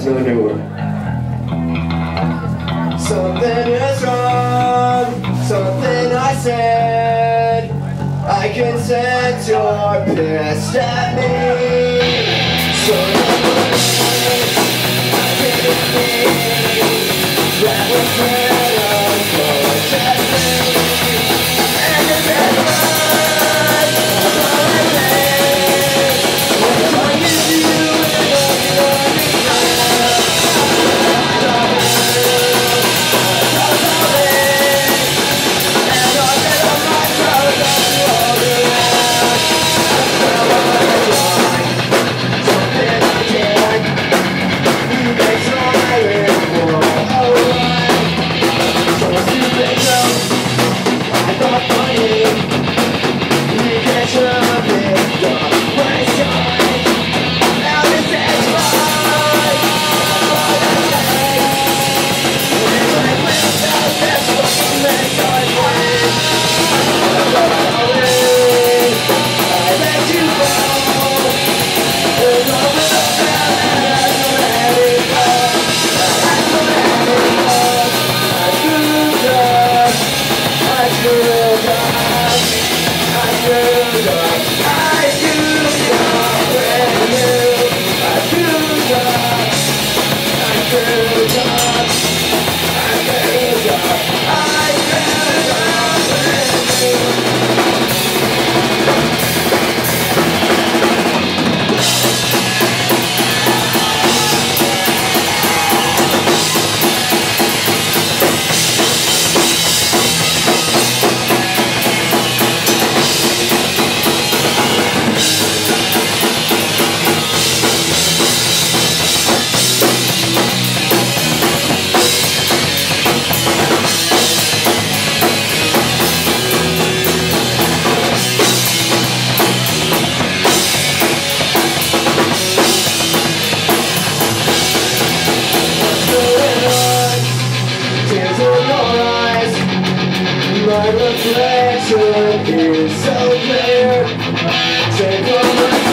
new one. Something is wrong, something I said. I can sense you're pissed at me. So I didn't think that was better for me. And it's right, that's all I think. When I'm talking to you and you understand. My reflection is so clear. Take over.